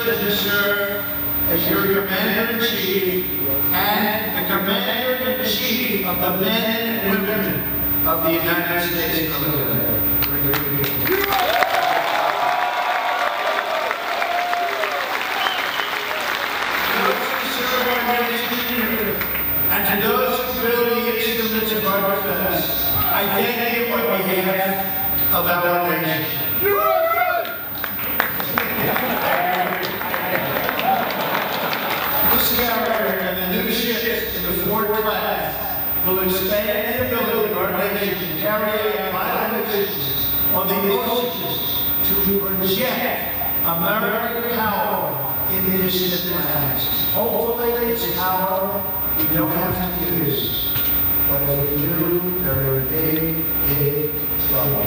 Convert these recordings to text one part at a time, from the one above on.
privilege to serve as your Commander-in-Chief and the Commander-in-Chief of the men and women of the United States military. And to those who build the instruments of our defense, I thank you on behalf of our nation. This carrier and the new ships in the Ford class will expand the ability of our nation to carry out vital missions on the oceans to project American power in distant lands. Hopefully it's power we don't have to use, but if we do, they're in big trouble.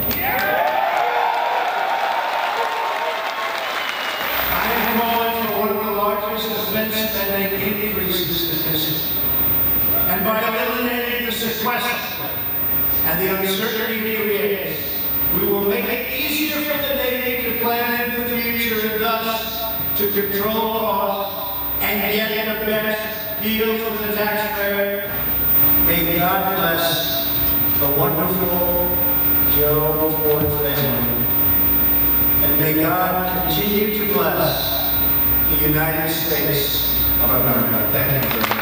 I am calling for one of the largest defense spending increases in history. And by eliminating the sequester and the uncertainty it creates, we will make it easier for the Navy to plan in the future and thus to control costs and get the best deal for the taxpayer. May God bless the wonderful Gerald Ford family. And may God continue to bless the United States of America. Thank you very much.